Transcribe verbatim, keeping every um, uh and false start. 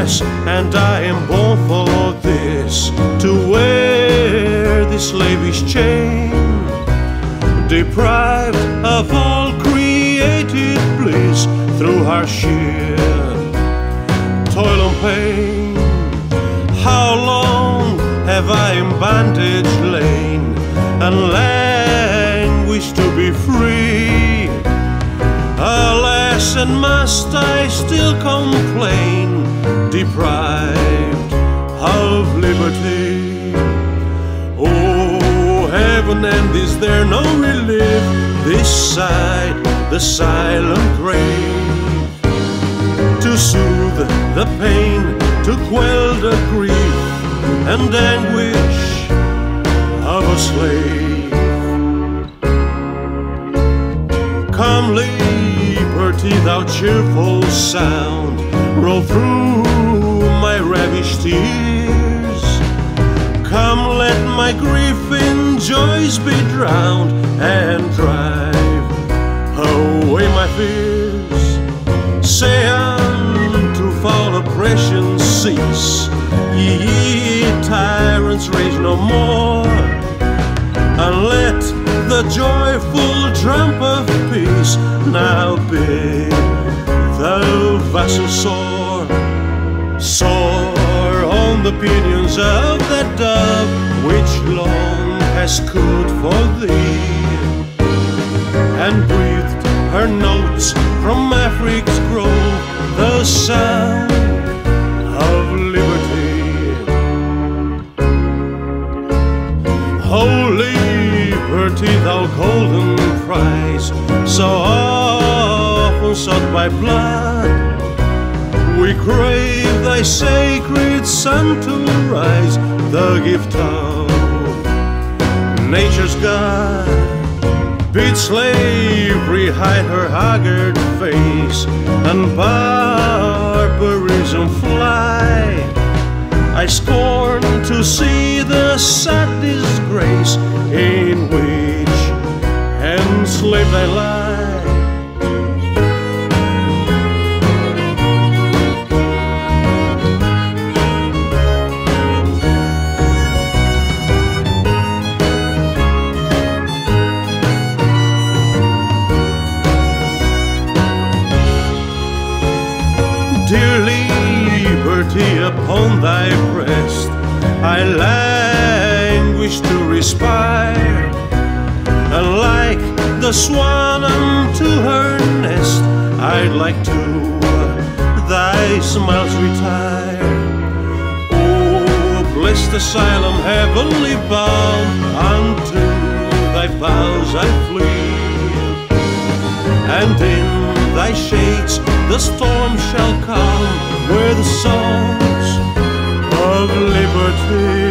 paradise, and I am born for this, to wear this slavish chain, deprived of all created bliss through hardship, toil and pain. How long have I in bondage lain, and languished to be free? Alas, and must I still complain, deprived of liberty? Oh, heaven, and is there no relief this side the silent grave, to soothe the pain, to quell the grief and anguish of a slave? Come, liberty, thou cheerful sound, roll through my ravished tears. Come, let my grief in joys be drowned, and drive away my fears. Say unto foul oppression, cease, ye tyrants, rage no more, and let the joyful trump of peace now bid the vassal soar, soar on the pinions of that dove which long has cooed for thee, and breathed her notes from Afric's grove, the sound of liberty. Oh, liberty, thou golden prize, so often sought by blood, we crave thy sacred sun to rise, the gift of nature's God. Bid slavery hide her haggard face, and barbarism fly. I scorn to see the sad disgrace in which enslaved I lie. Dear liberty, upon thy breast I languish to respire, and like the swan unto her nest, I'd like to thy smiles retire. Oh, blessed asylum, heavenly bound, unto thy vows I flee, and in thy shades the storm shall come, where the songs of liberty